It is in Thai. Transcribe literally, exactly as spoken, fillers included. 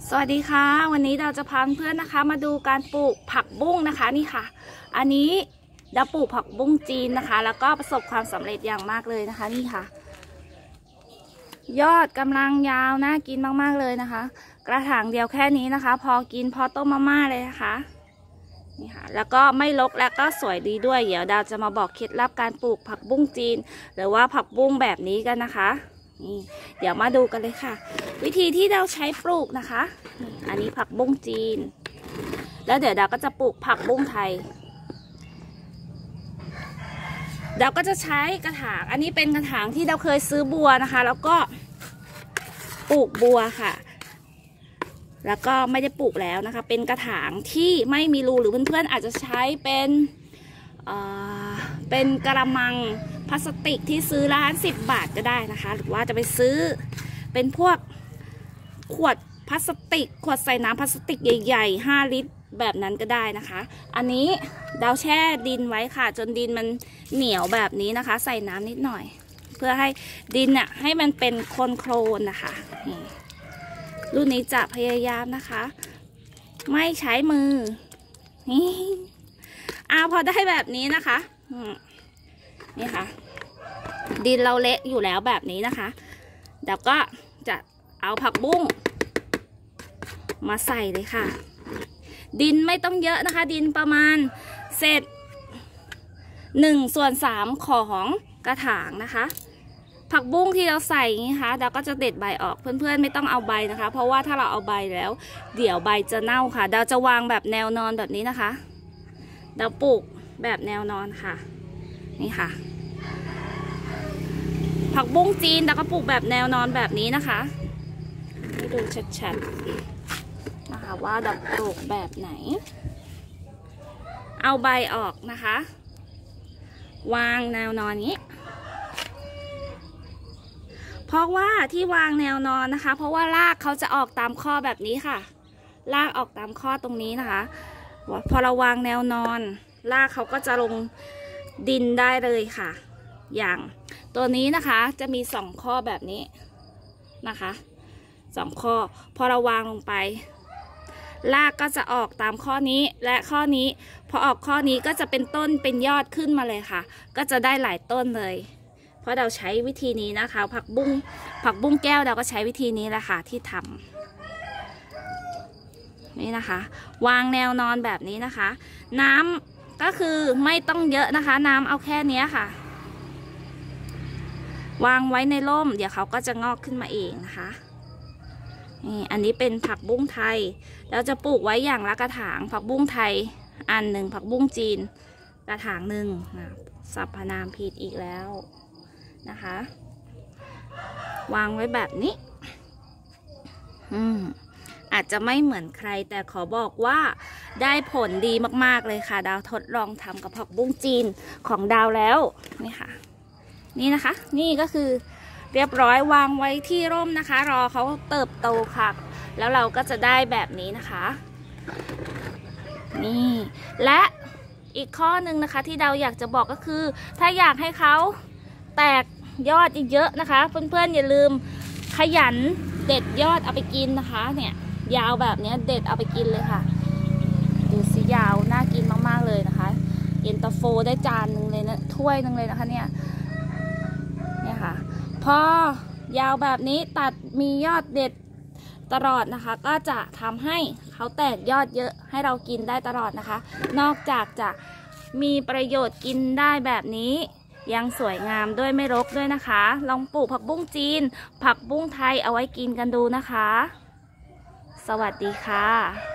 สวัสดีค่ะวันนี้เราจะพาเพื่อนนะคะมาดูการปลูกผักบุ้งนะคะนี่ค่ะอันนี้เราปลูกผักบุ้งจีนนะคะแล้วก็ประสบความสำเร็จอย่างมากเลยนะคะนี่ค่ะยอดกำลังยาวน่ากินมากๆเลยนะคะกระถางเดียวแค่นี้นะคะพอกินพอต้มมาม่าเลยนะคะนี่ค่ะแล้วก็ไม่รกแล้วก็สวยดีด้วยเดี๋ยวดาวจะมาบอกเคล็ดลับการปลูกผักบุ้งจีนหรือว่าผักบุ้งแบบนี้กันนะคะนี่เดี๋ยวมาดูกันเลยค่ะวิธีที่เราใช้ปลูกนะคะอันนี้ผักบุ้งจีนแล้วเดี๋ยวดาวก็จะปลูกผักบุ้งไทยดาวก็จะใช้กระถางอันนี้เป็นกระถางที่ดาวเคยซื้อบัวนะคะแล้วก็ปลูกบัวค่ะแล้วก็ไม่ได้ปลูกแล้วนะคะเป็นกระถางที่ไม่มีรูหรือเพื่อนๆอาจจะใช้เป็นเอ่อเป็นกระมังพลาสติกที่ซื้อร้านสิบบาทก็ได้นะคะหรือว่าจะไปซื้อเป็นพวกขวดพลาสติกขวดใส่น้ำพลาสติกใหญ่ๆห้าลิตรแบบนั้นก็ได้นะคะอันนี้ดาวแช่ดินไว้ค่ะจนดินมันเหนียวแบบนี้นะคะใส่น้ำนิดหน่อยเพื่อให้ดินเนี่ยให้มันเป็นโคลนโคลนนะคะรุ่นนี้จะพยายามนะคะไม่ใช้มือนี่เอาพอได้แบบนี้นะคะนี่ค่ะดินเราเละอยู่แล้วแบบนี้นะคะเดี๋ยวก็จะเอาผักบุ้งมาใส่เลยค่ะดินไม่ต้องเยอะนะคะดินประมาณเศษหนึ่งส่วนสามของกระถางนะคะผักบุ้งที่เราใส่นี้ค่ะเราก็จะเด็ดใบออกเพื่อนๆไม่ต้องเอาใบนะคะเพราะว่าถ้าเราเอาใบแล้วเดี๋ยวใบจะเน่าค่ะเราจะวางแบบแนวนอนแบบนี้นะคะเราปลูกแบบแนวนอนค่ะนี่ค่ะผักบุ้งจีนเราก็ปลูกแบบแนวนอนแบบนี้นะคะให้ดูชัดๆนะคะว่าเราปลูกแบบไหนเอาใบออกนะคะวางแนวนอนนี้เพราะว่าที่วางแนวนอนนะคะเพราะว่ารากเขาจะออกตามข้อแบบนี้ค่ะรากออกตามข้อตรงนี้นะคะพอเราวางแนวนอนรากเขาก็จะลงดินได้เลยค่ะอย่างตัวนี้นะคะจะมีสองข้อแบบนี้นะคะสองข้อพอเราวางลงไปรากก็จะออกตามข้อนี้และข้อนี้พอออกข้อนี้ก็จะเป็นต้นเป็นยอดขึ้นมาเลยค่ะก็จะได้หลายต้นเลยเพราะเราใช้วิธีนี้นะคะผักบุ้งผักบุ้งแก้วเราก็ใช้วิธีนี้แหละค่ะที่ทำนี่นะคะวางแนวนอนแบบนี้นะคะน้ำก็คือไม่ต้องเยอะนะคะน้ำเอาแค่นี้ค่ะวางไว้ในร่มเดี๋ยวเขาก็จะงอกขึ้นมาเองนะคะนี่อันนี้เป็นผักบุ้งไทยเราจะปลูกไว้อย่างละกระถางผักบุ้งไทยอันหนึ่งผักบุ้งจีนกระถางหนึ่งสรรพนามผิดอีกแล้วนะคะวางไว้แบบนี้อืมอาจจะไม่เหมือนใครแต่ขอบอกว่าได้ผลดีมากๆเลยค่ะดาวทดลองทำกับผักบุ้งจีนของดาวแล้วนี่ค่ะนี่นะคะนี่ก็คือเรียบร้อยวางไว้ที่ร่มนะคะรอเขาเติบโตค่ะแล้วเราก็จะได้แบบนี้นะคะนี่และอีกข้อหนึ่งนะคะที่เราอยากจะบอกก็คือถ้าอยากให้เขาแตกยอดเยอะๆนะคะเพื่อนๆอย่าลืมขยันเด็ดยอดเอาไปกินนะคะเนี่ยยาวแบบนี้เด็ดเอาไปกินเลยค่ะดูสิยาวน่ากินมากๆเลยนะคะเย็นตาโฟได้จานหนึ่งเลยนะถ้วยหนึ่งเลยนะคะเนี่ยเนี่ยค่ะพอยาวแบบนี้ตัดมียอดเด็ดตลอดนะคะก็จะทำให้เขาแตกยอดเยอะให้เรากินได้ตลอดนะคะนอกจากจะมีประโยชน์กินได้แบบนี้ยังสวยงามด้วยไม่รกด้วยนะคะลองปลูกผักบุ้งจีนผักบุ้งไทยเอาไว้กินกันดูนะคะสวัสดีค่ะ